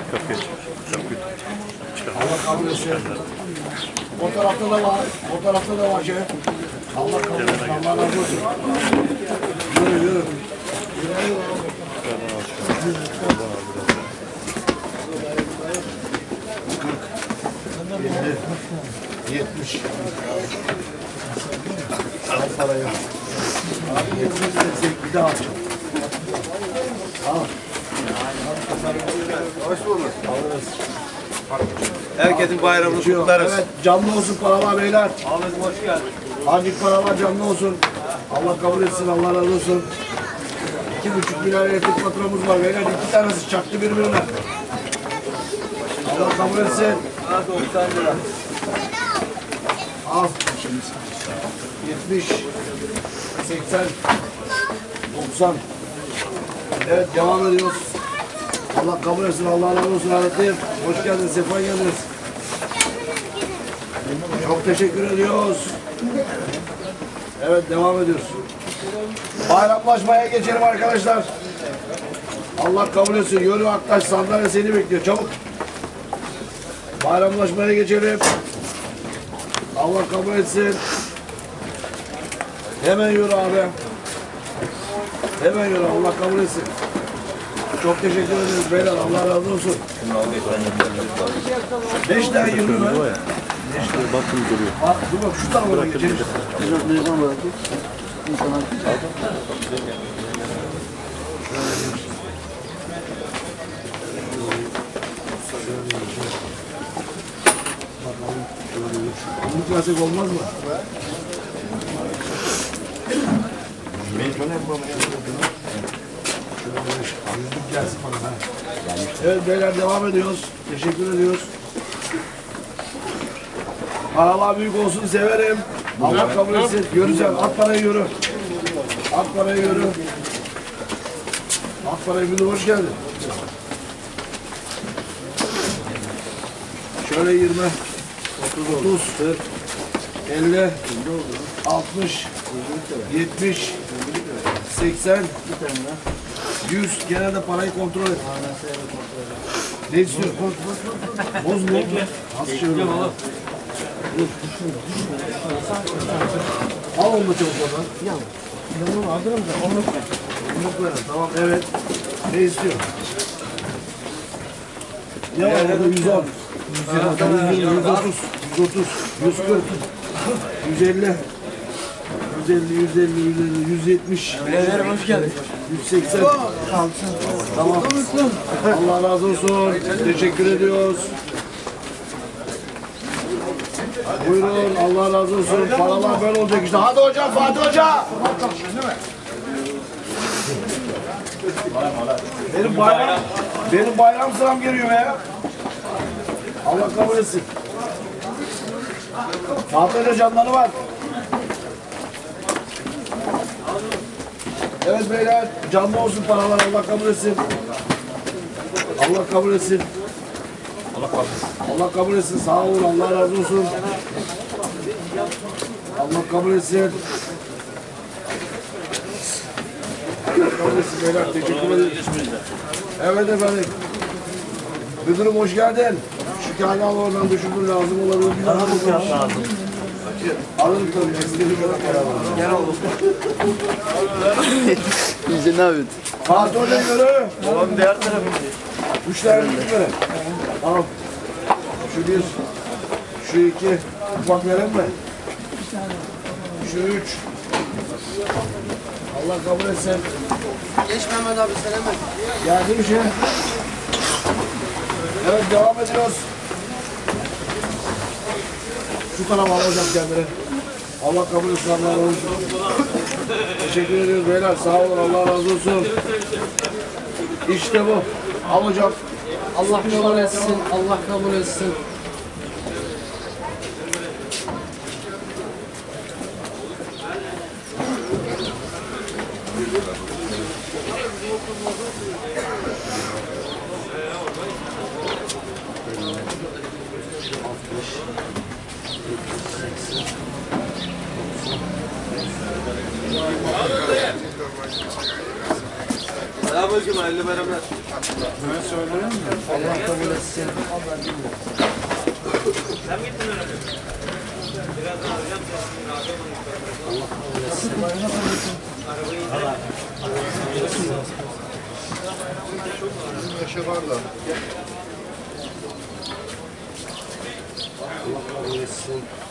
Kapıyı çek. Allah kabul etsin. O tarafta da var. O tarafta da var şey. Allah kabul etsin. Allah razı olsun. Yürü yürü. Yürü. 70. Al parayı. Abi 70 desek bir daha açalım. Al. Hoş bulduk. Herkesin bayramını kutlarız. Evet, canlı olsun paralar beyler. Ahmet'im hoş geldin. Acil paralar canlı olsun. Allah kabul etsin, Allah razı olsun. 2,5 milyar elektrik faturamız var beyler. 2 tanesi çaktı birbirine. Allah kabul etsin. 90 lira. Al. 70, 80, 90. Evet, devam ediyoruz. Allah kabul etsin, Allah razı olsun. Halettim. Hoş geldin, sefa geldiniz. Çok teşekkür ediyoruz. Evet, devam ediyoruz. Bayramlaşmaya geçelim arkadaşlar. Allah kabul etsin. Yürü Aktaş, sandalye seni bekliyor. Çabuk. Bayramlaşmaya geçelim. Allah kabul etsin. Hemen yürü abi. Hemen yürü. Allah kabul etsin. Çok teşekkür ederiz beyler. Allah razı olsun. 5 tane yürü mü? Bakın duruyor. Dur bak şu tarafa geçelim. Bunu klasik olmaz mı? Yüzlük gelsin bana. Evet beyler devam ediyoruz. Teşekkür ediyoruz. Paralar büyük olsun severim. Allah kabul etsin. Göreceğim. At parayı yürü. At parayı yürü. At parayı müdür hoş geldin. Şöyle 20, 30, 40, 50, 60, 70, 80, 100. Gene de parayı kontrol et. Ne istiyorsun? Boz mu? Az şey olur. Dur. Al onu da çabuk oradan. Yanına alırım da onu koy. Onu koyalım. Tamam evet. Ne istiyor? Ne var orada? 110. 120, 130, 130, 140, 150, 150, 150, 150, 170. Beylerim hoş geldin. 180. Tamam. Allah razı olsun. Teşekkür ediyoruz. Buyurun. Allah razı olsun. Paralar böyle olacak işte. Hadi hocam Fatih Hoca. Benim bayram sıram geliyor ya. Allah kabul etsin. Fatih Hoca canları var. Evet beyler, canlı olsun paralar. Allah kabul etsin. Allah kabul etsin. Allah kabul etsin. Sağ olun. Allah razı olsun. Allah kabul etsin. Allah kabul etsin beyler. Teşekkür ederim. Evet efendim. Müdürüm hoş geldin. Şu kâhını al oradan düşürdün lazım olabilir. Lazım. Alırım tabii. İstediğim kadar para var. Gel oğlum. İyice ne yapıyorsun? Fatih Hoca'yı göre. Babam diğer tarafı. 3 tane büyük göre. Al. Şu 1. Şu 2. Ufak verelim mi? Şu 3. Allah kabul etsin. Geç Mehmet abi selam. Geldi bir şey. Evet devam ediyoruz. Şu tarafa alacağım kendini. Allah kabul etsin. Allah razı olsun. Teşekkür ediyoruz beyler. Sağ olun. Allah razı olsun. İşte bu. Al hocam. Allah kabul etsin. Allah kabul etsin. Selam hoş Aleyküm hayırlı bayramlar. Allah kabul etsin. Yaşı var da. Allah kabul etsin.